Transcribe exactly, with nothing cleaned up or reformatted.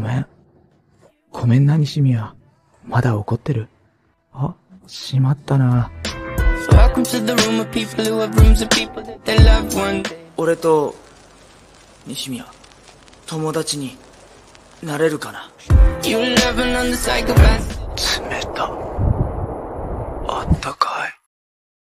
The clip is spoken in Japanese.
めん。ごめんな、西宮。まだ怒ってる。あ、しまったな。 俺と、西宮、友達になれるかな。冷た。あったか